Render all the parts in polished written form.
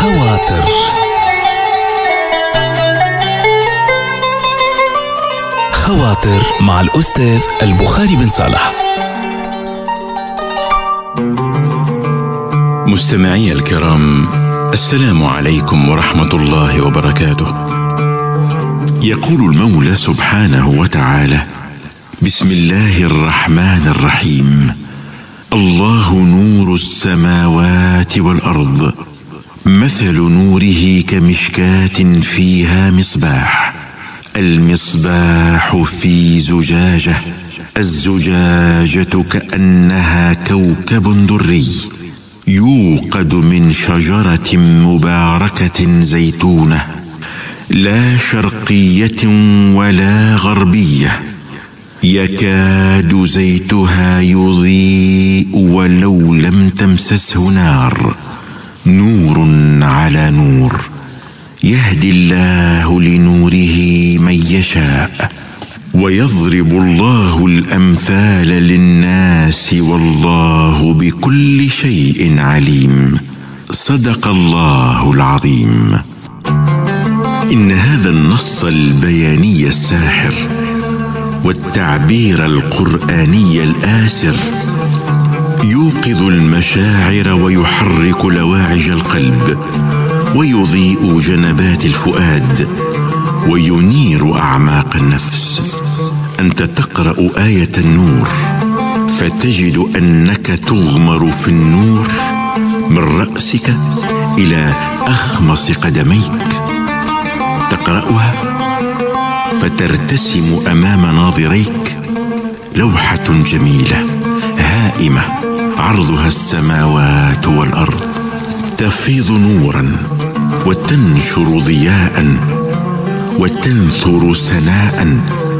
خواطر. خواطر مع الأستاذ البخاري بن صالح. مستمعي الكرام، السلام عليكم ورحمة الله وبركاته. يقول المولى سبحانه وتعالى: بسم الله الرحمن الرحيم. الله نور السماوات والأرض، مثل نوره كمشكاة فيها مصباح، المصباح في زجاجة، الزجاجة كأنها كوكب دري، يوقد من شجرة مباركة زيتونة، لا شرقية ولا غربية، يكاد زيتها يضيء ولو لم تمسسه نار، نور على نور، يهدي الله لنوره من يشاء، ويضرب الله الأمثال للناس والله بكل شيء عليم. صدق الله العظيم. إن هذا النص البياني الساحر والتعبير القرآني الآسر يوقظ المشاعر ويحرك لواعج القلب، ويضيء جنبات الفؤاد، وينير أعماق النفس. أنت تقرأ آية النور فتجد أنك تغمر في النور من رأسك إلى أخمص قدميك. تقرأها فترتسم أمام ناظريك لوحة جميلة هائمة عرضها السماوات والأرض، تفيض نورا وتنشر ضياء وتنثر سناء،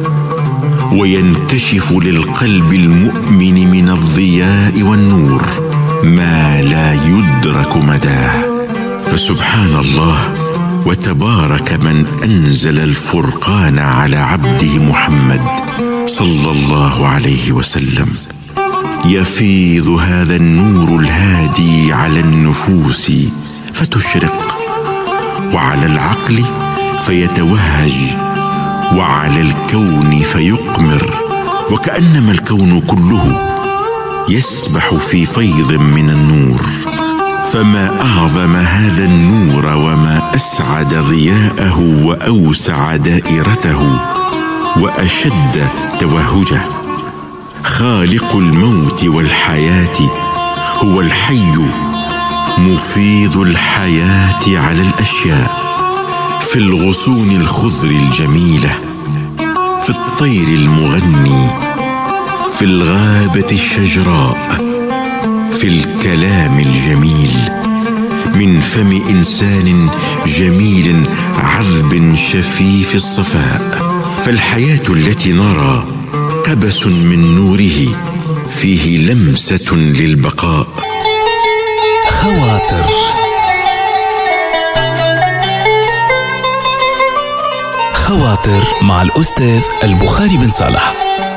وينكشف للقلب المؤمن من الضياء والنور ما لا يدرك مداه. فسبحان الله وتبارك من أنزل الفرقان على عبده محمد صلى الله عليه وسلم. يفيض هذا النور الهادي على النفوس فتشرق، وعلى العقل فيتوهج، وعلى الكون فيقمر، وكأنما الكون كله يسبح في فيض من النور. فما أعظم هذا النور وما أسعد ضياءه وأوسع دائرته وأشد توهجه. خالق الموت والحياة هو الحي، مفيض الحياة على الأشياء، في الغصون الخضر الجميلة، في الطير المغني، في الغابة الشجراء، في الكلام الجميل من فم إنسان جميل عذب شفيف الصفاء. فالحياة التي نرى قبس من نوره فيه لمسة للبقاء. خواطر. خواطر مع الأستاذ البخاري بن صالح.